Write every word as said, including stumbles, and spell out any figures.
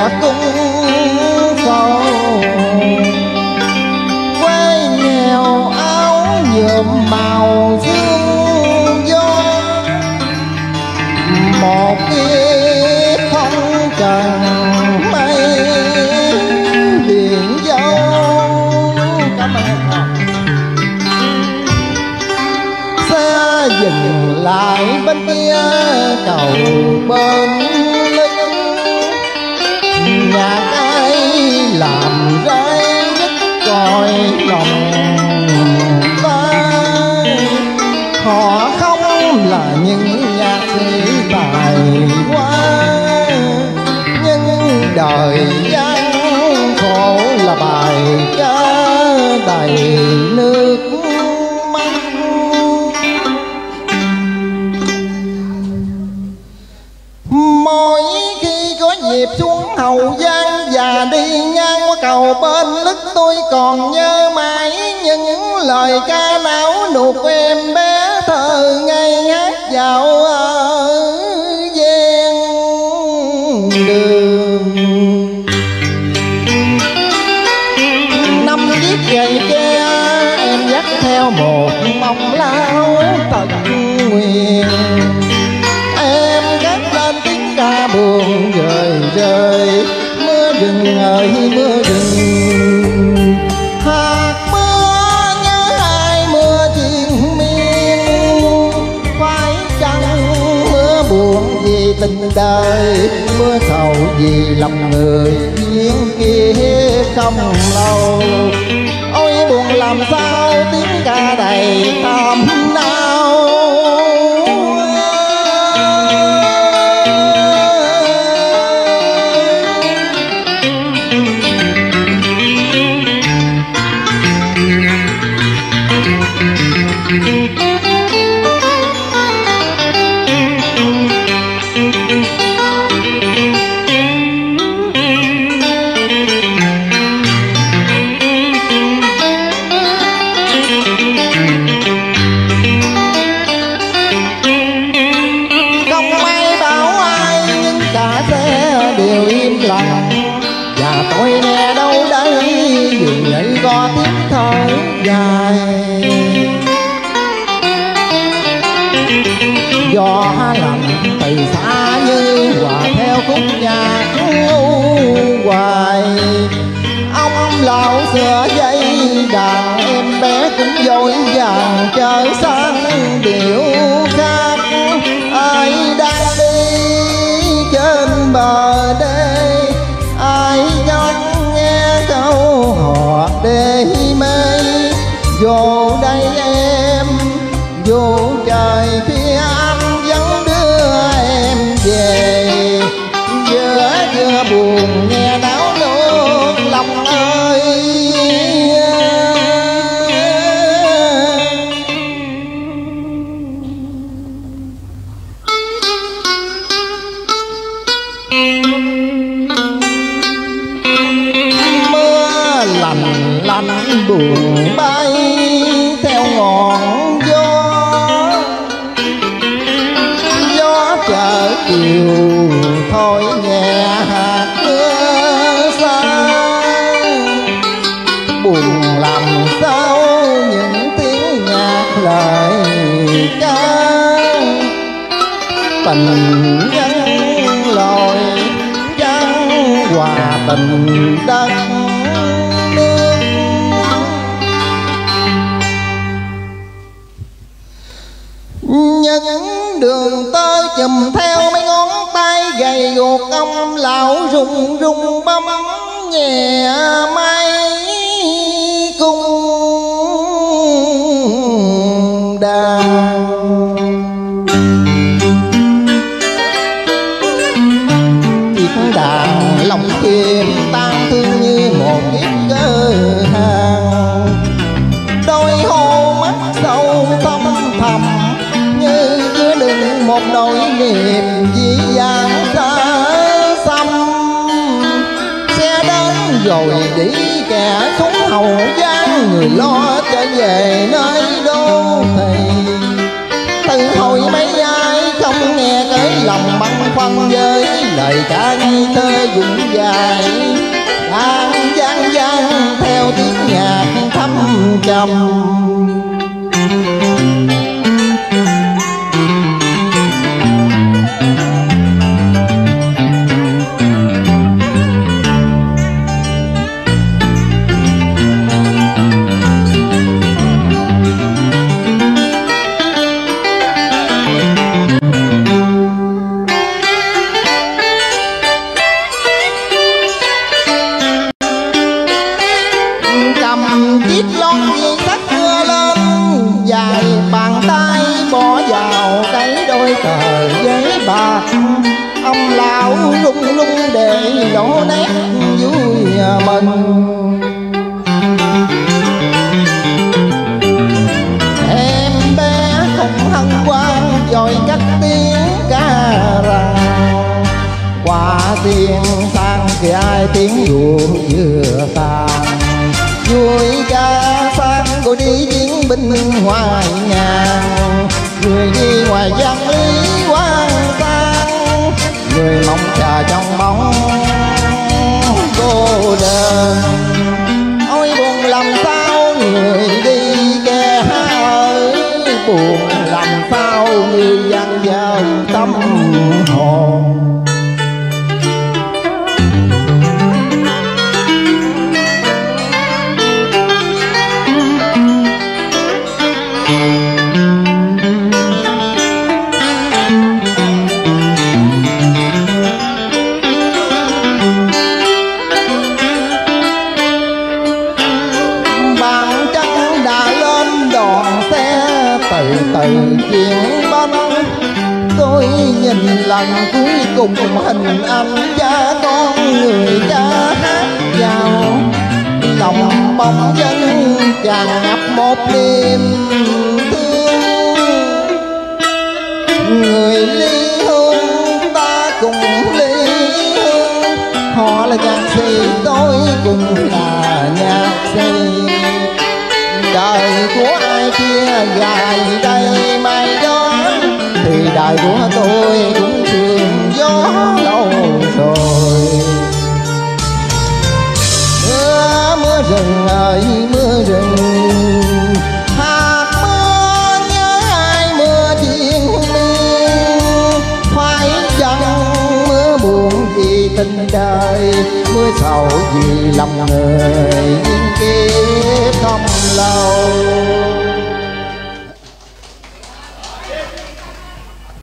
chùa cung sầu, quê nghèo áo nhuộm màu sương gió, một kiếp không trần mây biển dâu. Cảm ơn. Xe dừng lại bên kia cầu bên lưng, nhạc ai làm rơi nhất còi lòng ta. Họ không là những nhạc sĩ tài hoa, nhưng đời gian khổ là bài ca đầy nước mắt. Mỗi khi có dịp xuống Hậu Giang và đi ngang qua cầu bên lức, tôi còn nhớ mãi những lời ca não nụt em bé thơ ngây hát dạo ở ven đường. Năm chiếc gậy tre em dắt theo một mong lao tận nguyện, em cất lên tiếng ca buồn rời rời. Mưa rừng ơi mưa rừng, hạt mưa nhớ ai mưa triền miên. Phải chăng mưa buồn vì tình đời, mưa sầu vì lòng người duyên kia không lâu. Ôi buồn làm sao tiếng ca đầy thầm đau. Đều im lặng và tôi nghe đâu đây dường như có tiếng thở dài. Gió lạnh từ xa như hòa theo khúc nhạc u hoài. Ông lão sửa dây đàn, em bé cũng vội vàng chờ sang điệu khác. Ai đang đi trên bờ đê, ai ngắm nghe câu hò đê mê. Vô đây em, vô trời phía anh vẫn đưa em về. Vừa vừa buồn nghe náo nước lòng ơi. Mưa lạnh lạnh buồn bay theo ngọn gió, gió chợ chiều thôi nhẹ hạt mưa xa. Buồn làm sao những tiếng nhạc lời ca, tình nhân lội vắng hòa tình đất nước. Những đường tơ chùm theo mấy ngón tay gầy guộc, ông lão rung rung bấm nhẹ máy cung đàn. Chiếc đàn lòng kim tan thương như một chiếc cơ hàng. Đôi hô mắt sâu thâm thầm như chứa đựng một nỗi niềm dĩ dàng xa xăm. Xe đến rồi đi kẻ xuống Hậu Giang, người lo trở về nơi đô thị. Từ hồi mấy ai không nghe cái lòng băn khoăn với lời ca ngây thơ dũng dài đang vang vang theo tiếng nhạc thâm trầm. Chiếc lon ghi sắc mưa lên dài bàn tay bỏ vào cái đôi tờ giấy bạc. Ông lão lung lung để đổ nét vui mừng. Em bé không hân hoan rồi cất tiếng ca rằng qua tiền sang thì ai tiếng ruộng vừa tàn. Vui ca sang rồi đi chiến binh ngoài ngàn. Người đi ngoài văn lý quang sang, người mong chờ trong bóng cô đơn. Ôi buồn làm sao người đi ghe ơi, buồn làm sao người dang dở tâm hồn. Từ từ chuyện bánh tôi nhìn lần cuối cùng hình anh cha con người cha hát vào lòng bỗng dưng tràn ngập một niềm thương. Người ly hương ta cùng ly hương, họ là nhạc sĩ tôi cũng là nhạc sĩ. Đời của ai kia dài đây mai đó, thì đời của tôi cũng sương gió lâu rồi. Mưa mưa rừng ơi mưa rừng, hạt mưa nhớ ai mưa triền miên. Phải chăng mưa buồn vì tình đời, mưa sầu vì lòng người nhưng kiếp không lâu.